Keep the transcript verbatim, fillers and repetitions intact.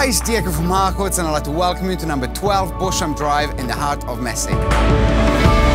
Hi, it's Diego from Harcourts and I'd like to welcome you to number twelve Beauchamp Drive in the heart of Massey.